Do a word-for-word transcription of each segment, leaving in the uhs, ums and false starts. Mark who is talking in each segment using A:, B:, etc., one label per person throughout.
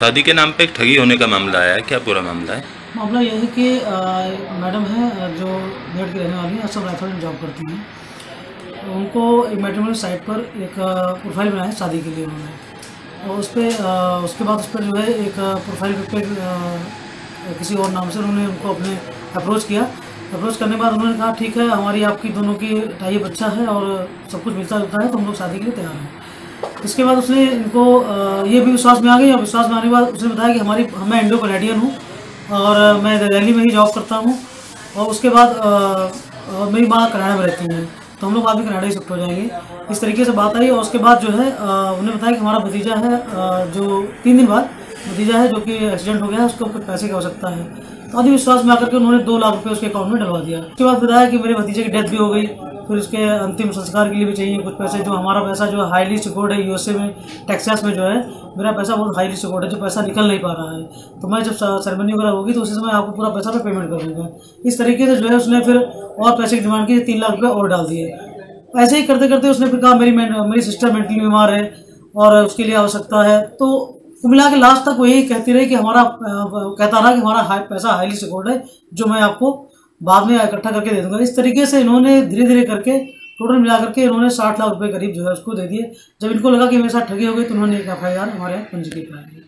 A: शादी के नाम पे एक ठगी होने का मामला आया है, क्या पूरा मामला है?
B: मामला यह है कि मैडम है जो मेरठ की रहने वाली हैं, असम राइफल में जॉब करती हैं। उनको एक मैट्रिमोनियल साइट पर एक प्रोफाइल बनाया है शादी के लिए उन्होंने, और उस पर उसके बाद उस पर जो है एक प्रोफाइल पे किसी और नाम से उन्होंने उनको अपने अप्रोच किया। अप्रोच करने के बाद उन्होंने कहा ठीक है, हमारी आपकी दोनों की टाइप अच्छा है और सब कुछ मिलता जुलता है, तो हम लोग शादी के लिए तैयार हैं। इसके बाद उसने इनको ये भी विश्वास में आ गई, और विश्वास में आने के बाद उसने बताया कि हमारी मैं इंडो कैनेडियन हूँ और मैं दिल्ली में ही जॉब करता हूँ, और उसके बाद मेरी माँ कनाडा में रहती है, तो हम लोग बाद में कनाडा ही शिफ्ट हो जाएंगे। इस तरीके से बात आई, और उसके बाद जो है उन्होंने बताया कि हमारा भतीजा है, जो तीन दिन बाद भतीजा है जो कि एक्सीडेंट हो गया है, उसको कुछ पैसे की आवश्यकता है। तो आदि विश्वास में आकर के उन्होंने दो लाख रुपये उसके अकाउंट में डलवा दिया। उसके बाद बताया कि मेरे भतीजे की डेथ भी हो गई, फिर उसके अंतिम संस्कार के लिए भी चाहिए कुछ पैसे, जो हमारा पैसा जो हाईली सिक्योर्ड है यूएसए में, टेक्सास में जो है मेरा पैसा बहुत हाईली सिक्योर्ड है, जो पैसा निकल नहीं पा रहा है, तो मैं जब सेरेमनी वगैरह होगी तो उसी समय आपको पूरा पैसा पे पेमेंट कर दूँगा। इस तरीके से जो है उसने फिर और पैसे की डिमांड की, तीन लाख रुपये और डाल दिए। ऐसे ही करते करते उसने फिर कहा मेरी मेरी सिस्टर मेंटली बीमार है और उसके लिए आवश्यकता है, तो मिला के लास्ट तक वो यही कहती रही कि हमारा कहता रहा कि हमारा हाई पैसा हाईली सिक्योर्ड है, जो मैं आपको बाद में इकट्ठा करके दे दूंगा। इस तरीके से इन्होंने धीरे धीरे करके टोटल मिला करके इन्होंने साठ लाख रुपए करीब जो है उसको दे दिए। जब इनको लगा कि मेरे साथ ठगी हो गई तो उन्होंने एक एफ आई आर हमारे यहाँ पंजीकृत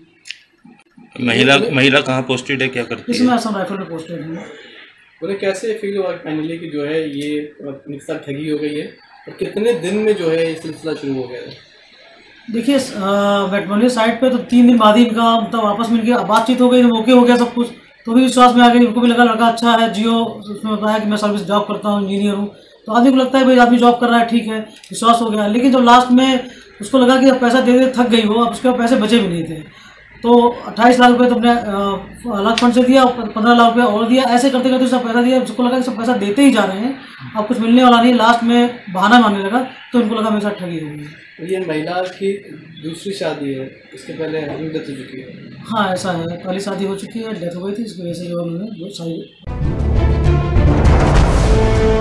B: कराई।
A: महिला महिला कहाँ पोस्टेड है, क्या करती है?
B: इसमें असम राइफल में पोस्टेड है।
C: उन्हें कैसे फील हुआ फाइनली कि जो है ये मेरे साथ ठगी हो गई है, और कितने दिन में जो है ये सिलसिला शुरू हो गया है?
B: देखिए मैट्रिमोनियल साइट पे तो तीन दिन बाद ही इनका मतलब आपस में इनकी बातचीत हो गई, ओके हो गया सब कुछ, तो भी विश्वास में आ गई। उनको भी लगा लड़का अच्छा है, जियो उसमें बताया कि मैं सर्विस जॉब करता हूँ, इंजीनियर हूँ, तो आदमी को लगता है भाई आदमी जॉब कर रहा है, ठीक है, विश्वास हो गया। लेकिन जब लास्ट में उसको लगा कि पैसा दे दे थक गई वो, अब उसके पैसे बचे भी नहीं थे, तो अट्ठाईस लाख रुपये तो अपने अलग फंड से दिया, पंद्रह लाख रुपये और दिया, ऐसे करते करते सब पैसा दिया। उसको लगा कि सब पैसा देते ही जा रहे हैं, अब कुछ मिलने वाला नहीं, लास्ट में बहाना मानने लगा, तो इनको लगा मेरे साथ ठगी हो गई।
C: तो ये महिला की दूसरी शादी है, इसके पहले डेथ हो चुकी है?
B: हाँ ऐसा है, पहली शादी हो चुकी है, डेथ हो गई थी, इसकी वजह से जो उन्होंने वो शादी